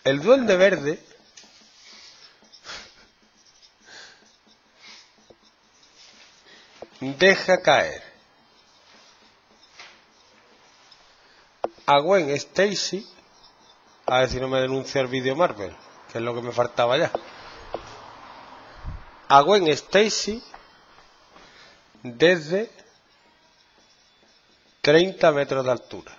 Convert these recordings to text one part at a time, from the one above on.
el duende verde deja caer a Gwen Stacy, a ver si no me denuncia el vídeo Marvel, que es lo que me faltaba ya, a Gwen Stacy desde 30 metros de altura.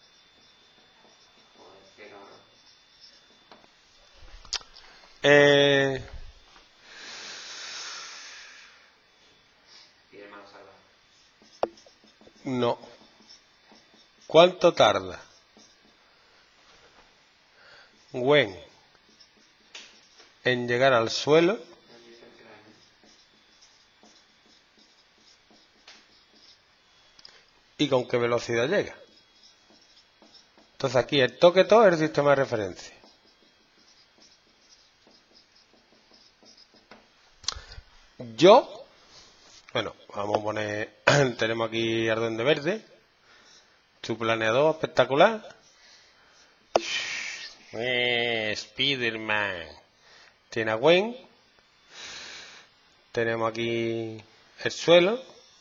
No. ¿Cuánto tarda Gwen en llegar al suelo y con qué velocidad llega? Entonces aquí el toque todo es el sistema de referencia. Bueno, vamos a poner, tenemos aquí al duende verde, su planeador espectacular. Spiderman. Tiene a Gwen. Tenemos aquí el suelo.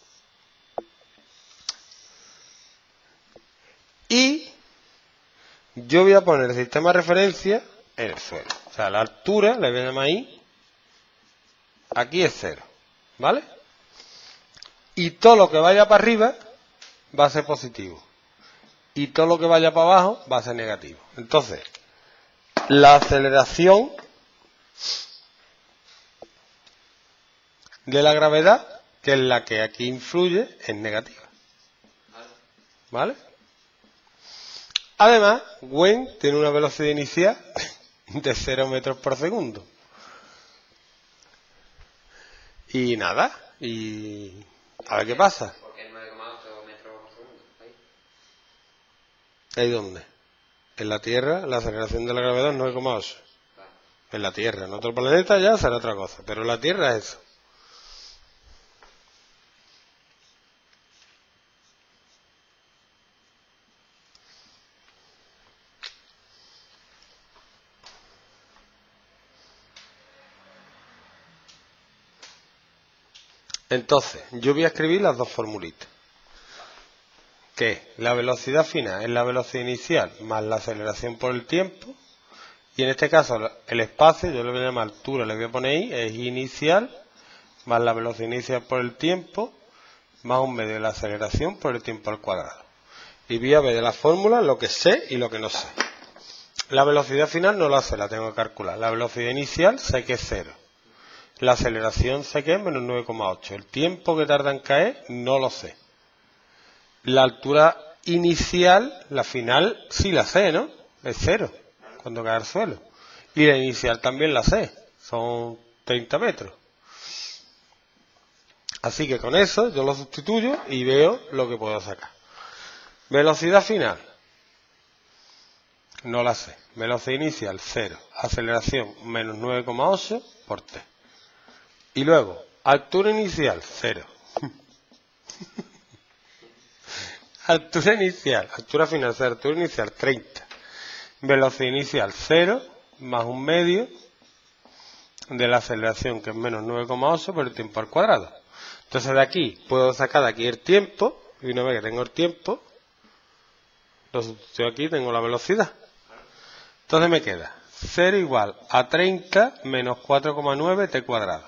Y yo voy a poner el sistema de referencia en el suelo. O sea, la altura, le voy a llamar ahí. Aquí es 0. ¿Vale? Y todo lo que vaya para arriba va a ser positivo. Y todo lo que vaya para abajo va a ser negativo. Entonces, la aceleración de la gravedad, que es la que aquí influye, es negativa. ¿Vale? Además, Gwen tiene una velocidad inicial de 0 metros por segundo. Y nada, y a ver qué pasa. ¿Por qué 9,8 metros por segundo? ¿Ahí dónde? En la Tierra la aceleración de la gravedad es 9,8. En la Tierra, en otro planeta ya será otra cosa, pero en la Tierra es eso. Entonces, yo voy a escribir las dos formulitas. Que la velocidad final es la velocidad inicial más la aceleración por el tiempo. Y en este caso, el espacio, yo le voy a llamar altura, le voy a poner ahí, es inicial más la velocidad inicial por el tiempo más un medio de la aceleración por el tiempo al cuadrado. Y voy a ver de la fórmula lo que sé y lo que no sé. La velocidad final no la sé, la tengo que calcular. La velocidad inicial sé que es 0. La aceleración sé que es menos 9,8. El tiempo que tarda en caer no lo sé. La altura inicial, la final, sí la sé, ¿no? Es 0, cuando cae al suelo. Y la inicial también la sé, son 30 metros. Así que con eso yo lo sustituyo y veo lo que puedo sacar. Velocidad final, no la sé. Velocidad inicial, 0. Aceleración, menos 9,8 por t. Y luego, altura inicial, 0. Altura inicial, altura final 0, altura inicial 30. Velocidad inicial 0, más un medio de la aceleración, que es menos 9,8 por el tiempo al cuadrado. Entonces de aquí, puedo sacar de aquí el tiempo, y una vez que tengo el tiempo, lo sustituyo aquí, tengo la velocidad. Entonces me queda 0 igual a 30 menos 4,9 t cuadrado.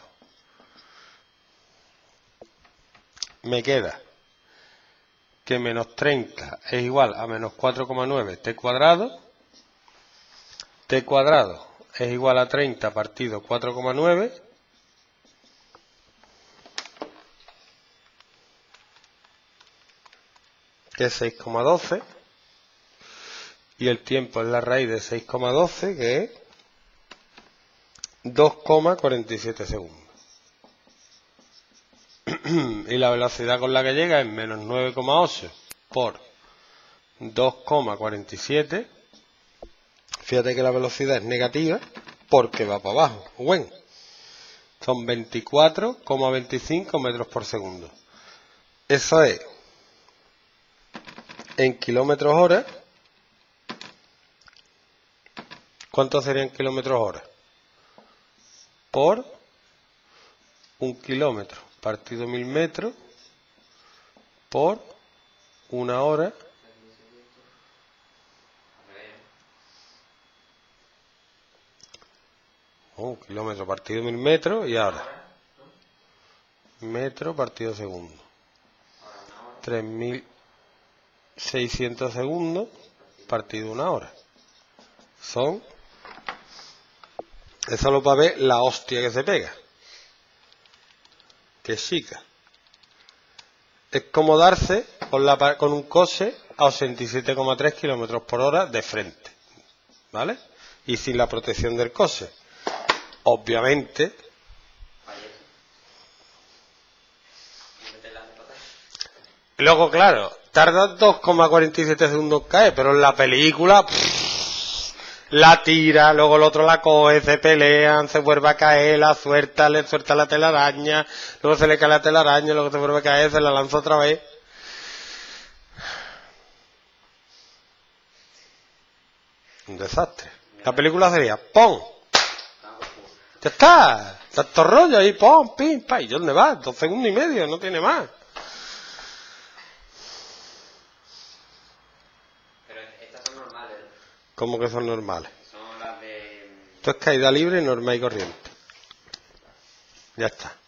Me queda que menos 30 es igual a menos 4,9 t cuadrado. T cuadrado es igual a 30 partido 4,9. Que es 6,12. Y el tiempo es la raíz de 6,12, que es 2,47 segundos. Y la velocidad con la que llega es menos 9,8 por 2,47. Fíjate que la velocidad es negativa porque va para abajo. Bueno, son 24,25 metros por segundo. Eso es en kilómetros hora ¿Cuántos serían kilómetros hora? Por 1 kilómetro partido 1000 metros por 1 hora. Un kilómetro partido 1000 metros y ahora metro partido segundo. 3600 segundos partido 1 hora. Son... Eso lo va a ver la hostia que se pega. Que chica. Es como darse con un coche a 87,3 kilómetros por hora de frente. ¿Vale? Y sin la protección del coche. Obviamente. Luego, claro, tarda 2,47 segundos caer, pero en la película la tira, luego el otro la coge, se pelean, se vuelve a caer, la suelta, le suelta la telaraña, luego se le cae la telaraña, luego se vuelve a caer, se la lanza otra vez. Un desastre. La película sería ¡pum! Ya está, tanto rollo ahí, ¡pum! ¡Pim! ¡Pam! ¿Y dónde va? 2 segundos y medio, no tiene más. Pero estas son normales. ¿Cómo que son normales? Son las de... Esto es caída libre, normal y corriente. Ya está.